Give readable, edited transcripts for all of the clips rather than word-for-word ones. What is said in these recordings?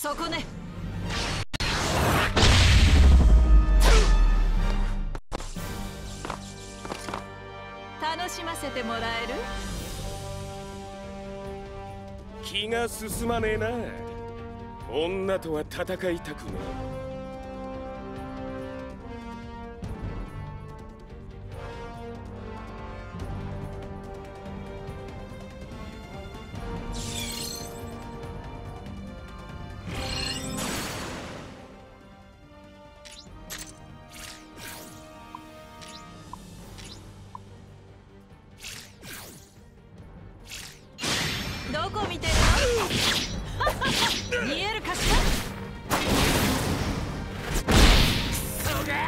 そこね。楽しませてもらえる？ 気が進まねえな。女とは戦いたくねえ。 どこ見てるの？見えるかしら？痛いのよ。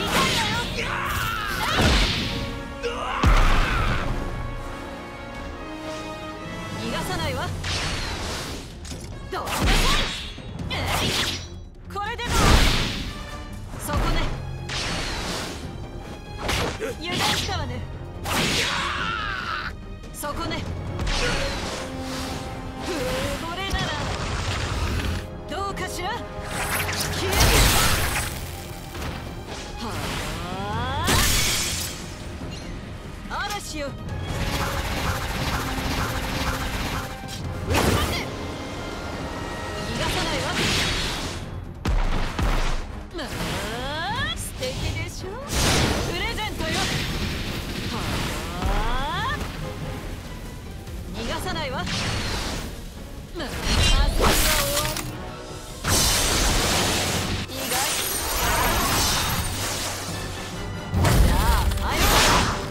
逃がさないわ。どうなさい。これでもそこね。油断したわね。そこね。これならどうかしら。消える。はあ、嵐よ。逃がさないわ。まあ素敵でしょ。プレゼントよ。はあ、逃がさないわ。まあ、遊びは終わり。意外。じゃあ最後。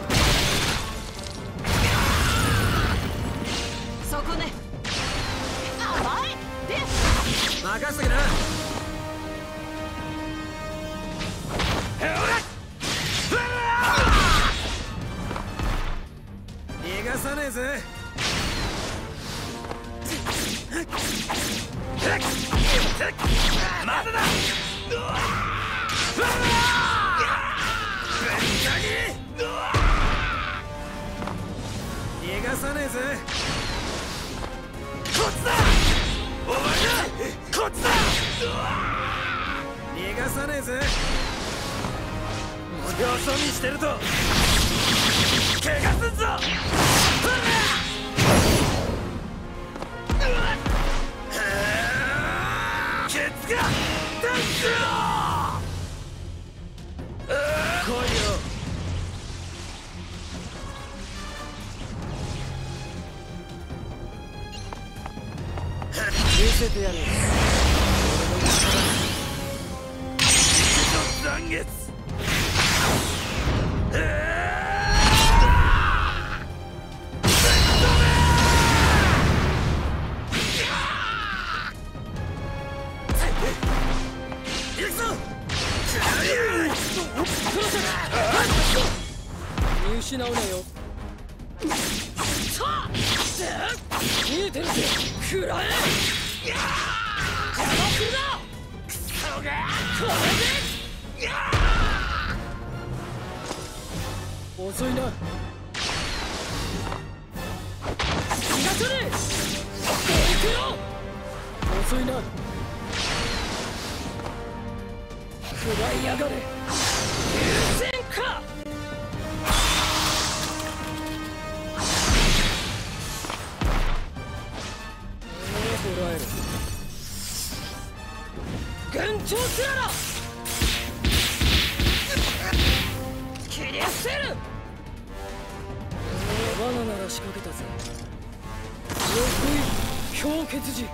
そこね。甘いで任せてな。逃がさねえぜ。まだだ。逃がさねえぜ。こっちだ。お前だ。こっちだ。逃がさねえぜ。よそ見してると怪我すんぞ。ケツがダンスよ。来いよ。見せてやる。残月。 見失うなよ。見えてるぜ。食らえ。邪魔するな。クソがこれで遅いな。気が取れ。行くよ。遅いな。食らいやがれ。優先か。捕らえる。幻聴つらら。切り捨てる。罠なら仕掛けたぜ。横井氷結寺。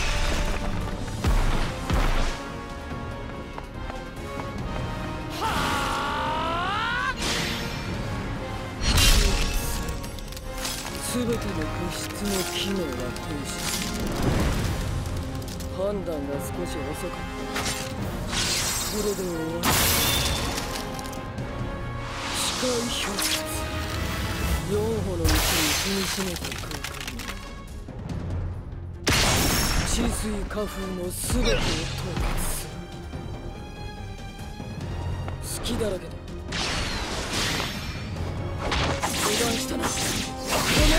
すべての物質の機能が停止。判断が少し遅かった。これで終わり。視界氷結。4歩のうちに踏みしめた空間に治水花風のすべてを凍結する。隙だらけだ。油断したな。ごめん。